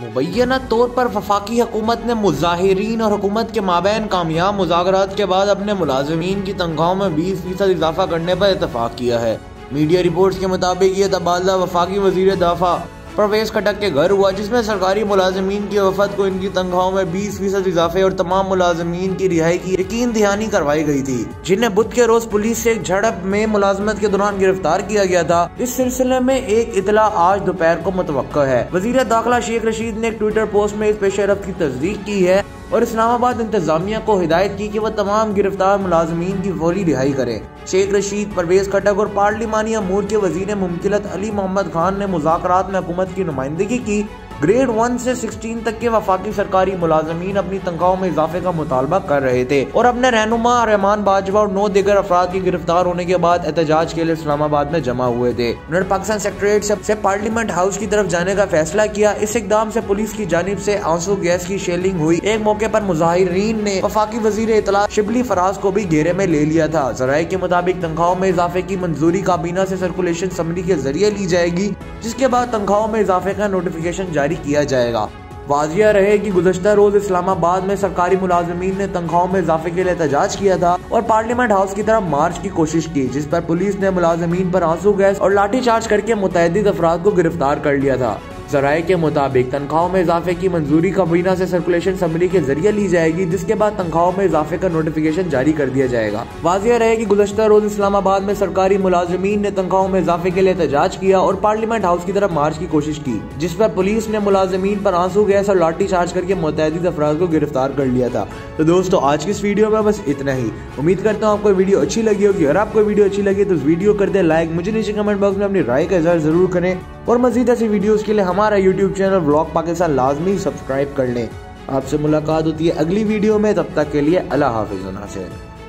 मुबैना तौर पर वफाकी हुकूमत ने मुजाहिरीन और हुकूमत के माबैन कामयाब मुज़ाकरात के बाद अपने मुलाजिमीन की तनख्वाहों में 20% इजाफा करने पर इतफाक किया है। मीडिया रिपोर्ट्स के मुताबिक ये तबादला वफाकी वज़ीर दफ़ा परवेज़ खटक के घर हुआ, जिसमें सरकारी मुलाजिमीन की वफद को इनकी तनख्वाहों में 20% इजाफे और तमाम मुलाजिमीन की रिहाई की यकीन दहानी करवाई गई थी, जिन्हें बुध के रोज पुलिस से एक झड़प में मुलाजमत के दौरान गिरफ्तार किया गया था। इस सिलसिले में एक इतला आज दोपहर को मुतवक्का है। वज़ीर दाखिला शेख रशीद ने एक ट्विटर पोस्ट में इस पेशरफ्त की तस्दीक की है और इस्लामाबाद इंतजामिया को हिदायत की कि वह तमाम गिरफ्तार मुलाजमीन की फौरी रिहाई करे। शेख रशीद, परवेज़ खटक और पार्लिमानी अमूर के वज़ीर मुमकिनत अली मोहम्मद खान ने मुज़ाकरात में हुकूमत की नुमाइंदगी की। ग्रेड 1 से 16 तक के वफाकी सरकारी मुलाजमीन अपनी तनख्वाहों में इजाफे का मुतालबा कर रहे थे और अपने रहनुमा रहमान बाजवा और 9 दीगर अफराद की गिरफ्तार होने के बाद एहतजाज के लिए इस्लामाबाद में जमा हुए थे। उन्होंने पाकिस्तान सेक्रेटरीट से पार्लियामेंट हाउस की तरफ जाने का फैसला किया। इस इकदाम से पुलिस की जानिब से आंसू गैस की शेलिंग हुई। एक मौके पर मुजाहिरीन ने वफाकी वजीर इत्तला शिबली फराज को भी घेरे में ले लिया था। ज़राए के मुताबिक तनख्वाहों में इजाफे की मंजूरी काबीना से सर्कुलेशन समरी के जरिए ली जाएगी, जिसके बाद तनख्वाहों में इजाफे का नोटिफिकेशन जारी किया जाएगा। वाजिया रहे कि गुज़श्ता रोज इस्लामाबाद में सरकारी मुलाजिमीन ने तनख्वाहों में इजाफे के लिए एहतजाज किया था और पार्लियामेंट हाउस की तरफ मार्च की कोशिश की, जिस पर पुलिस ने मुलाजिमीन पर आंसू गैस और लाठी चार्ज करके मुतअद्दिद अफराद को गिरफ्तार कर लिया था। ज़राए के मुताबिक तनख्वाहों में इजाफे की मंजूरी काबीना से सर्कुलेशन समरी के जरिए ली जाएगी, जिसके बाद तनख्वाहों में इजाफे का नोटिफिकेशन जारी कर दिया जाएगा। वाजिया रहे कि गुज़श्ता रोज इस्लामाबाद में सरकारी मुलाजिमीन ने तनख्वाहों में इजाफे के लिए एहतजाज किया और पार्लियामेंट हाउस की तरफ मार्च की कोशिश की, जिस पर पुलिस ने मुलाजिमीन पर आंसू गैस और लाठी चार्ज करके मुतअद्दिद अफराद को गिरफ्तार कर लिया था। तो दोस्तों, आज की इस वीडियो में बस इतना ही। उम्मीद करता हूँ आपको वीडियो अच्छी लगी होगी। अगर आपको वीडियो अच्छी लगी तो इस वीडियो कर दे लाइक, मुझे नीचे कमेंट बॉक्स में अपनी राय का इज़हार जरूर करें और मजीद ऐसी वीडियोस के लिए हमारा यूट्यूब चैनल व्लॉग पाकिस्तान लाजमी सब्सक्राइब कर लें। आपसे मुलाकात होती है अगली वीडियो में, तब तक के लिए अल्लाह हाफिज़।